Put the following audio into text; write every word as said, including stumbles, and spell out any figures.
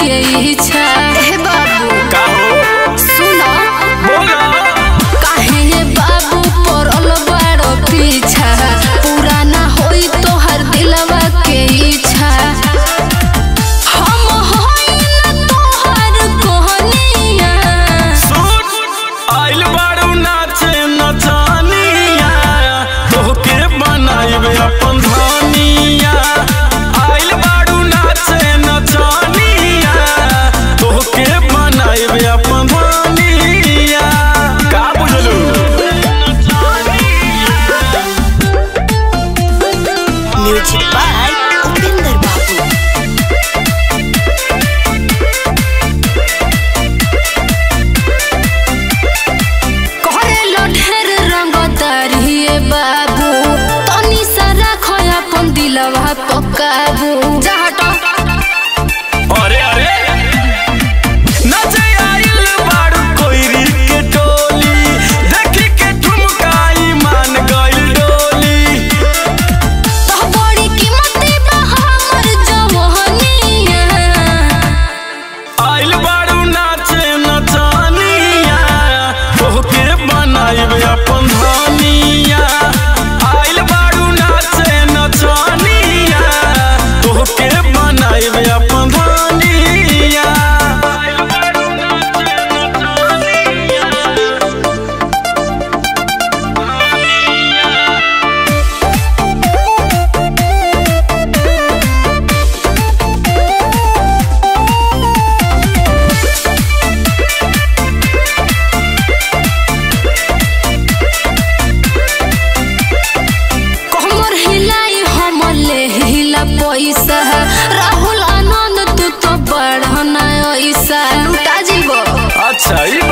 के इच्छा। ए बाबू का हो सुनो बोला काहे ये बाबू पड़ल बड़ पीछा पूरा ना होई तो हर दिलवा के इच्छा। हम होई ना तोहर कोहनिया सुन आइल बारू नाचे नचानिया तोहके बनाइबे अपन धानिया। आइल बारू नाचे नचानिया तोहके बनाइबे अपन धानिया। का बुझलू म्यूजिक बाय उपेंद्र बाबू। करे लो ढेर रंगदारी ए बाबू तनी सा राखो अपन दिलवा पकाबू। जा हटो अरे अरे नचे आइल बारू कोइरी के टोली देखी के ठुमकाई मान गइल डोली। तो बड़ी कीमती बा हमर जवानिया। आइल बारू नाचे नचानिया तोहके बनाइबे अपन धानिया। आइल बारू नाचे नचानिया तोहके बनाइबे अपन धानिया। आइल बारू नाचे कमर हिलाई हम ले हिला पैसा राहुल आनंद तू तो बढ़ना ऐसा लुटा जीवो। अच्छा ई